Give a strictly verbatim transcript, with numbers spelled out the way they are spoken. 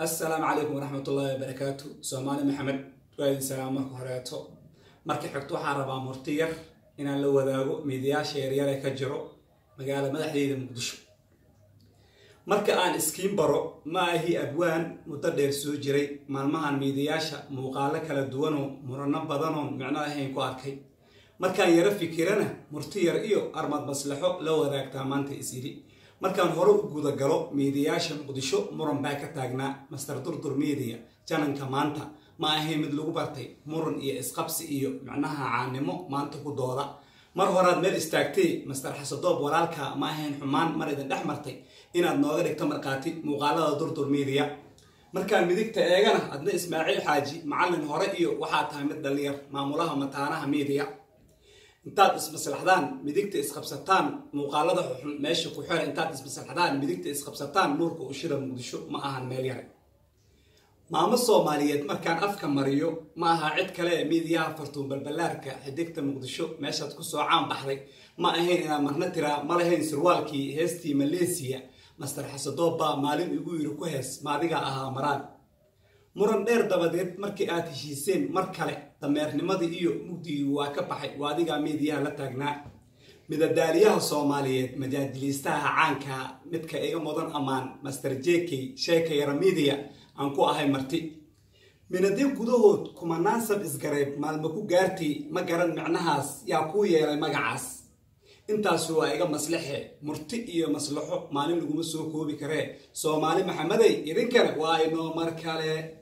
السلام عليكم ورحمة الله وبركاته. سومالي محمد وعليكم السلام ورحمة الله وبركاته. markii xigto waxaan rabaa murtiyar inaan la wadaago miidiyaasha yaryar ee ka jiro magaalada madaxdeeda Muqdisho. marka aan iskiin baro ma ahi abwaan muddo dheer soo jiray maalmahan miidiyaasha muuqaalo kala duwan oo murano badan oo macno ahayn ku arkay. markaan yara fikirana murtiyar iyo armad maslaxo la wadaagtaa maanta isiri. markaan hore u guda galo miidiyaasha Muqdisho muran baa ka taagnaa Master Durdur Media jananka maanta ma ahayn mid lagu bartay muran iyo isqabsi iyo macnaha caanimo maanta ku dooda. mar horaad meel istaagtay Master Xasadoob walaalka ma ahayn xumaan mar idin dhex martay inaad nooga dhigto marqaati muuqaalada Durdur Media. markaan midigta eegana adna Ismaaciil Xaaji macallin hore iyo waxaa tahay mid dhalinyar maamulaha mataanaha media. intaad ismaslaxdaan midigta isqabsataan muuqaalada meesha ku xir intaad ismaslaxdaan midigta isqabsataan nuurka u shira Muqdisho ma ahan meel yar. maamo Soomaaliyeed markaan afka mariyo ma aha cid kale miidiyaha fartuun balbalaarka xidigta Muqdisho meeshaad ku soo caan baxday ma ahayn inaan marna tira ma lahayn sirwaalkii heestii Malaysia Master Xasadoob baa maalin igu yiri ku hees maadiga ahaa maraan. muran dheer dabadeed markii aad heshiiseen mar kale dameernimadii iyo mugdigii waa ka baxay waadiga meediyaha la taagnaa. midadaaliyaha Soomaaliyeed majaajiliistaha caanka midka iga mudan amaan Master J K sheeka yara media aan ku ahay marti minadii gudahood kumanaan sab isgareeb maalmo ku gaartay ma garan macnahaas yaa ku yeelay magacaas. intaas waa iga maslaxe murti iyo maslaxo maalin lagu soo koobi karee Soomaali Maxameday idinkana waa inoo mar kale.